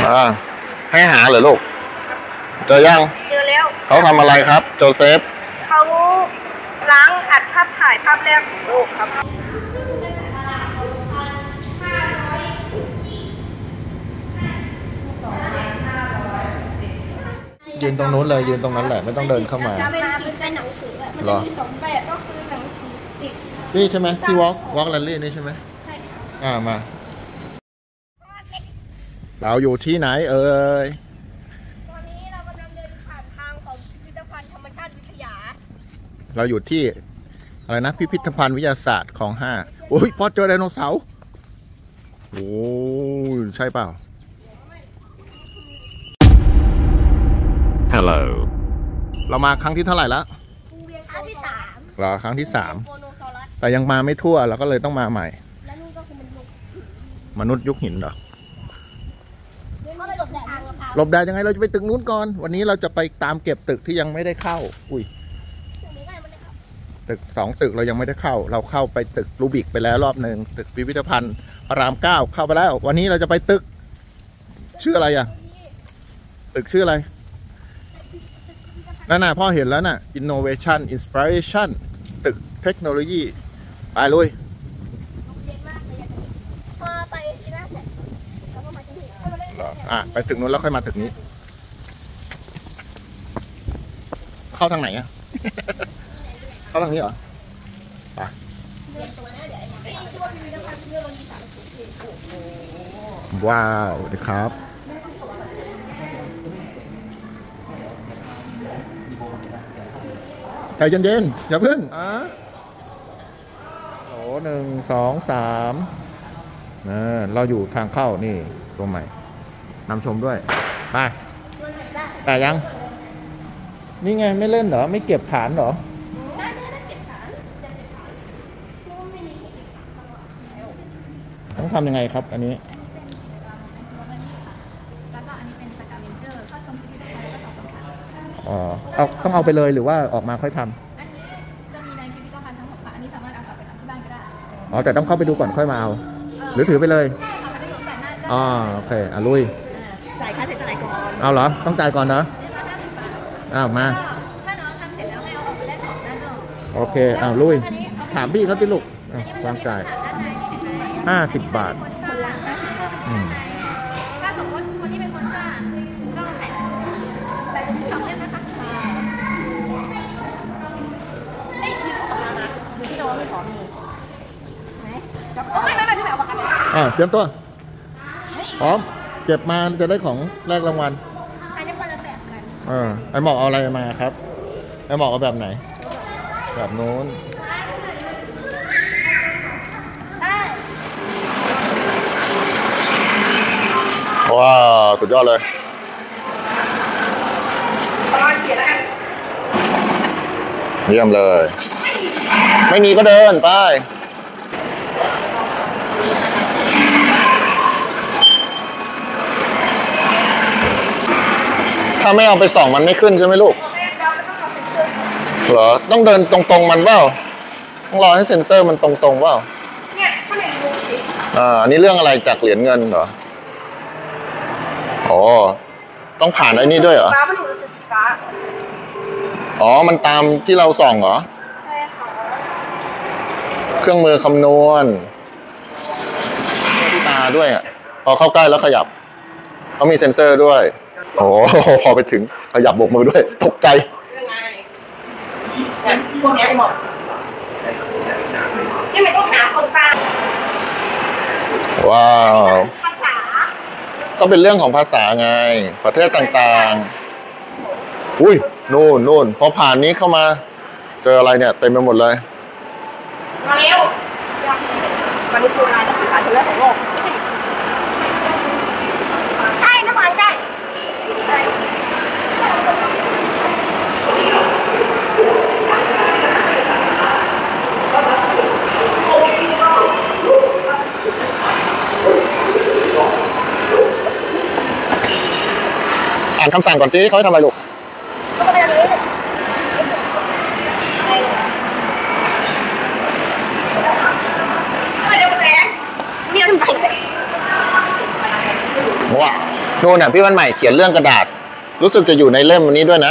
ให้หาเหรอลูกเจอยังเจอแล้วเขาทำอะไรครับโจเซฟเขาล้างอัดภาพถ่ายภาพแรกของโลกครับยืนตรงนู้นเลยยืนตรงนั้นแหละไม่ต้องเดินเข้ามาจะเป็นหนังสือแบบมันจะมี2แบบก็คือหนังสือติดนี่ใช่ไหมที่วอล์กแรลลี่นี่ใช่ไหมใช่มาเราอยู่ที่ไหนเอ่ยตอนนี้เรากำลังเดินผ่านทางของพิพิธภัณฑ์ธรรมชาติวิทยาเราอยู่ที่อะไรนะพิพิธภัณฑ์วิทยาศาสตร์ของ5โอ้ยพอเจอไดโนเสาร์โอ้ใช่เปล่า Hello เรามาครั้งที่เท่าไหร่แล้วครั้งที่3 เหรอครั้งที่3แต่ยังมาไม่ทั่วเราก็เลยต้องมาใหม่และนู่นก็คือมนุษย์ยุคหินเหรอหลบแดดยังไงเราจะไปตึกนู้นก่อนวันนี้เราจะไปตามเก็บตึกที่ยังไม่ได้เข้าอุ้ยตึก2ตึกเรายังไม่ได้เข้าเราเข้าไปตึกรูบิกไปแล้วรอบหนึ่งตึกพิพิธภัณฑ์พระราม9เข้าไปแล้ววันนี้เราจะไปตึกชื่ออะไรอ่ะตึกชื่ออะไรนั่นน่ะพ่อเห็นแล้วน่ะ Innovation Inspiration ตึกเทคโนโลยีไปลุยพอไปที่นั่นเสร็จแล้วก็มาที่นี่ไปตึกนู้นแล้วค่อยมาตึกนี้เข้าทางไหนอ่ะ เข้าทางนี้เหรอไปว้าวดีครับใจเย็นๆอย่าพึ่งโห1 2 3เราอยู่ทางเข้านี่ตัวใหม่นำชมด้วยไปแต่ยังนี่ไงไม่เล่นเหรอไม่เก็บฐานเหรอต้องทำยังไงครับอันนี้แล้วก็อันนี้เป็นสกาเวนเจอร์เข้าชมพิพิธภัณฑ์แล้วก็ตอบคำถามต้องเอาไปเลยหรือว่าออกมาค่อยทำอันนี้จะมีในพิพิธภัณฑ์ทั้งหมดค่ะอันนี้สามารถเอากลับไปทำที่บ้านก็ได้แต่ต้องเข้าไปดูก่อนค่อยมาเอาหรือถือไปเลยโอเคลุยจ่ายค่าใช้จ่ายก่อนเอาเหรอต้องจ่ายก่อนเนาะมาถ้าน้องทำเสร็จแล้วให้เอาออกไปแลกของด้านนอกโอเคลุยถามพี่เขาติลูกวางจ่าย50 บาทคนละ50 บาทถ้าสมมติคนที่เป็นคนสร้างก็แต่2 เล่มนะคะที่น้องไม่ขอมีไม่ที่ไหนเอาปากกาเตรียมตัวพร้อมเก็บมาจะได้ของแรกรางวัลใครได้คนละแบบกันไอหมอกเอาอะไรมาครับไอหมอกเอาแบบไหนแบบโน้นว้าวสุดยอดเลยเยี่ยมเลยไม่มีก็เดินไปถ้าไม่เอาไปส่องมันไม่ขึ้นใช่ไหมลูกเหรอต้องเดินตรงๆมันเปล่าต้องรอให้เซ็นเซอร์มันตรงๆเปล่าเนี่ยเขาเห็นดูสิอันนี้เรื่องอะไรจากเหรียญเงินเหรอต้องผ่านไอ้นี่ด้วยเหรอมันตามที่เราส่องเหรอใช่ค่ะเครื่องมือคำนวณที่ตาด้วยพอเข้าใกล้แล้วขยับเขามีเซ็นเซอร์ด้วยพอไปถึงขยับโบกมือด้วยตกใจพวกนี้หมดนี่ไม่ต้องหาคนสร้างว้าวก็เป็นเรื่องของภาษาไงประเทศต่างๆอุ้ยนู่นพอผ่านนี้เข้ามาเจออะไรเนี่ยเต็มไปหมดเลยมาเร็วมนุษย์โบราณและสื่อสารเรื่องของโลกใช่น้ำมันใช่อ่านคำสั่งก่อนสิเขาให้ทำอะไรลูกว้านู่นน่ะพี่วันใหม่เขียนเรื่องกระดาษ รู้สึกจะอยู่ในเล่มวันนี้ด้วยนะ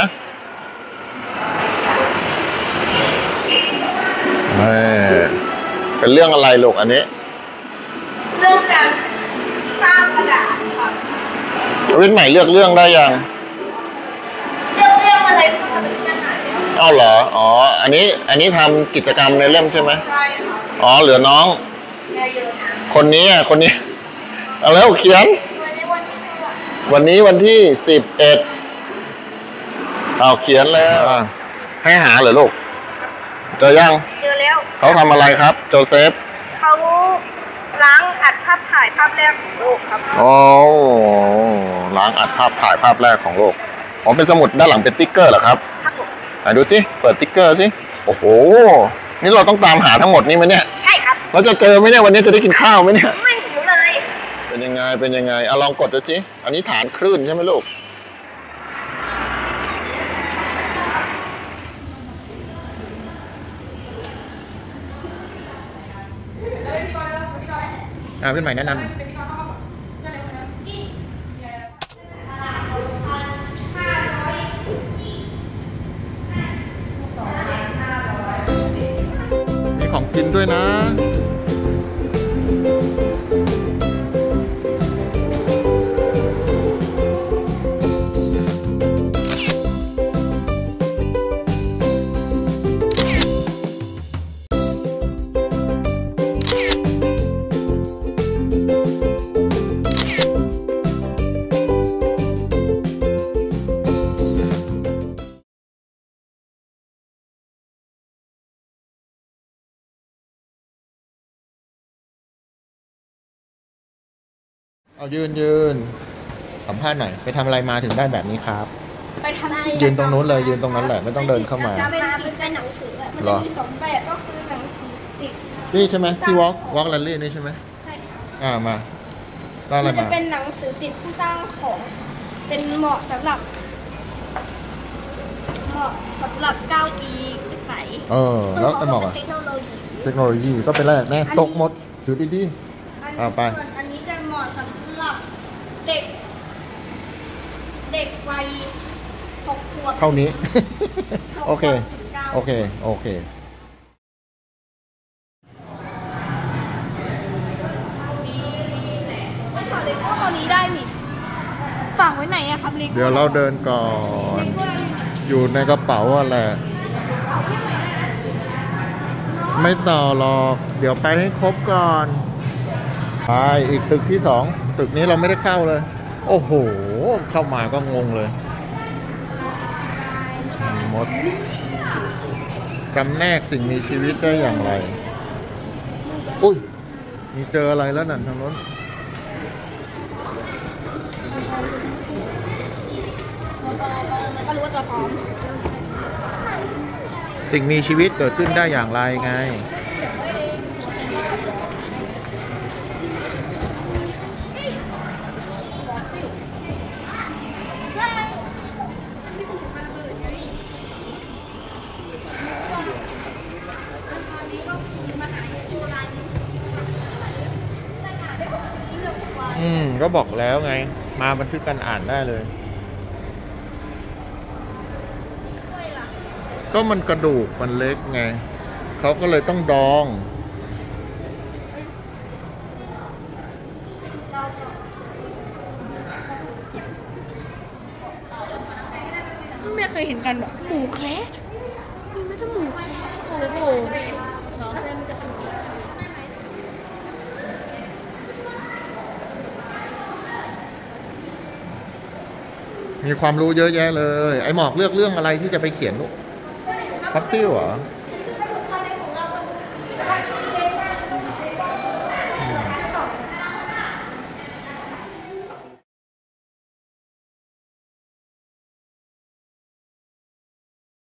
เป็นเรื่องอะไรลูกอันนี้เรื่องการสร้างกระดาษครับวิทย์ใหม่เลือกเรื่องได้ยังเรื่องอะไรก็ทำเป็นเรื่องไหนเอาเหรออ๋ออันนี้ทำกิจกรรมในเล่มใช่ไหมใช่ครับอ๋อเหลือน้องคนนี้เอาแล้วเขียนวันนี้วันที่11เอาเขียนแล้วให้หาเหรอลูกเจอยังเจอแล้วเขาทำอะไรครับโจเซฟเขาล้างอัดภาพถ่ายภาพแรกของโลกครับโอ้ล้างอัดภาพถ่ายภาพแรกของโลกอ๋อเป็นสมุดด้านหลังเป็นติ๊กเกอร์เหรอครับครับผมไหนดูสิเปิดติ๊กเกอร์สิโอ้โหนี่เราต้องตามหาทั้งหมดนี่ไหมเนี่ยใช่ครับเราจะเจอไหมเนี่ยวันนี้จะได้กินข้าวไหมเนี่ยไม่รู้เลยเป็นยังไงเอาลองกดดูสิอันนี้ฐานคลื่นใช่ไหมลูกเป็นใหม่แนะนำมีของกินด้วยนะเอายืนสัมภาษณ์หน่อยไปทำอะไรมาถึงได้แบบนี้ครับไปทำยืนตรงนู้นเลยยืนตรงนั้นแหละไม่ต้องเดินเข้ามาเป็นหนังสือมันจะมี2แบบก็คือหนังสือติดนี่ใช่ไหมที่วอล์กแรลลี่นี่ใช่ไหมใช่ค่ะมาได้อะไรมาจะเป็นหนังสือติดผู้สร้างของเป็นเหมาะสำหรับ9 ปีขึ้นไปแล้วเหมาะกับเทคโนโลยีก็เป็นแรกแน่ตกหมดถือดีๆไปอันนี้จะเหมาะสำหรับเด็กวัย6 ขวบเท่านี้โอเคไม่ต่อเลโก้ตัวนี้ได้นี่ฝากไว้ไหนอะครับเลโก้เดี๋ยวเราเดินก่อนอยู่ในกระเป๋าอะไรไม่ต่อหรอกเดี๋ยวไปให้ครบก่อนไปอีกตึกที่2ตึกนี้เราไม่ได้เข้าเลยโอ้โหเข้ามาก็งงเลยหมดจำแนกสิ่งมีชีวิตได้อย่างไรอุ้ยมีเจออะไรแล้วนั่นทางโน้นก็รู้ว่าตัวพร้อมสิ่งมีชีวิตเกิดขึ้นได้อย่างไรไงก็บอกแล้วไงมาบันทึกการอ่านได้เลยก็มันกระดูกมันเล็กไงเขาก็เลยต้องดองไม่เคยเห็นกันแบบหมูแคระมันไม่ใช่หมูแคระโอ้โหมีความรู้เยอะแยะเลยไอ้หมอกเลือกเรื่องอะไรที่จะไปเขียนลูกฟอสซิลเหรอ